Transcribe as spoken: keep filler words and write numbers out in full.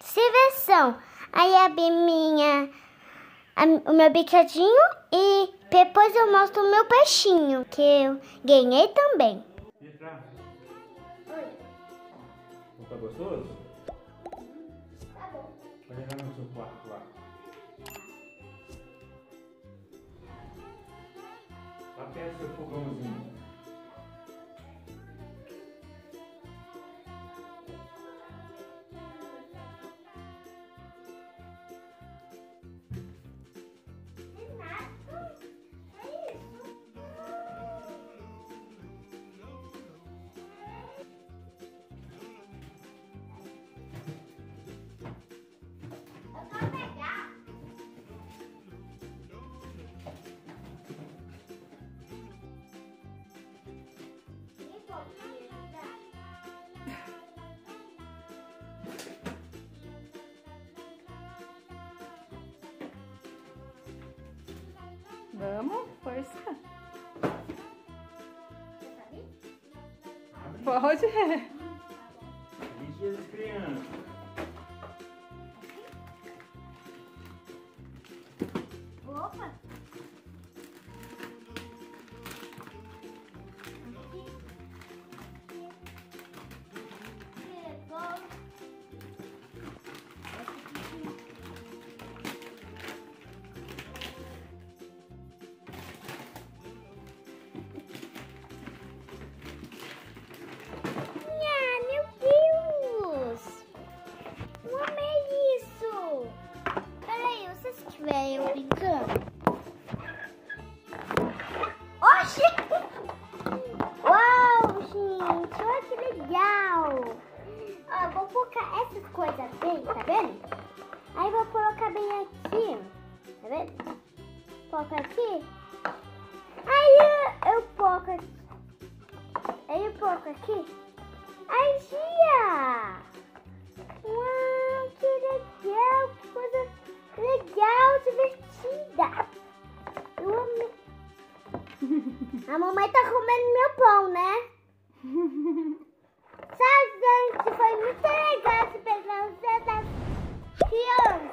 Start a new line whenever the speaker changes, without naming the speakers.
diversão. Aí abri minha, a, o meu bicadinho e depois eu mostro o meu peixinho, que eu ganhei também.
Pietra.
Oi.
Tá gostoso?
Tá bom.
Pode entrar no seu quarto lá. Até seu fogãozinho.
Vamos, força. Pode.
vinte dias de criança.
Opa. Velho, brincando. Oxi! Uau, gente, olha que legal. Ó, vou colocar essas coisas bem, tá vendo? Aí vou colocar bem aqui, tá vendo? Coloca aqui. Aí eu, eu coloco aqui. Aí eu coloco aqui. Aí, Gia! Uau, que legal, que coisa legal, divertida. Eu amei. A mamãe tá comendo meu pão, né? Sabe, gente, foi muito legal esse presente das crianças.